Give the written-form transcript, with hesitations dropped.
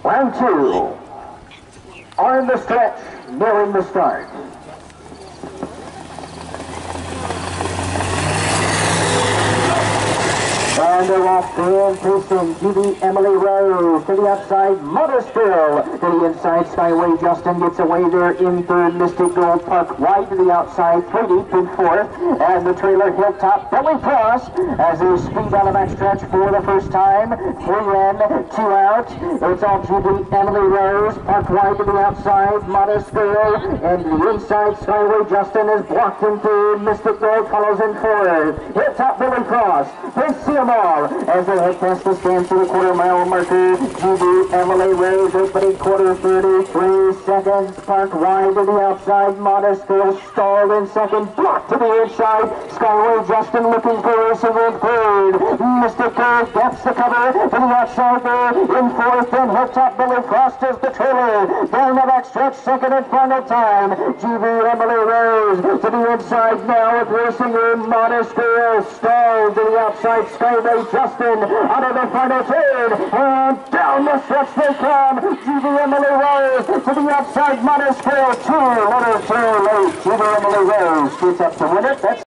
Round two. On the stretch, nearing the start. And they're off there, pacing GB Emily Rose to the outside, Mothersville to the inside, Skyway Justin gets away there in third, Mystic Gold Park wide to the outside, 3 deep in fourth, and the trailer Hilltop Billy Cross as they speed down the backstretch for the first time, 3 in, 2 out, it's all GB Emily Rose, Park wide to the outside, Mothersville, and the inside, Skyway Justin is blocked in third, Mystic Gold follows in fourth, Hilltop Billy Cross, they see them all as they head past the stand to the quarter-mile marker. GB Emily Rose opening quarter, 33 seconds. Park wide to the outside. Mothersville stalled in second. Blocked to the inside. Skyway Justin looking for racing in third. Mystic Gold gets the cover to the outside there in fourth. And Hilltop Billy Frost is the trailer. Down the backstretch, second and final time. GB Emily Rose to the inside now with racing in Mothersville. Stalled to the outside. Skyway Justin out of the final third, and down the stretch they come. GB Emily Rose to the outside, Mothersville, 2 little too late. GB Emily Rose gets up to win it. That's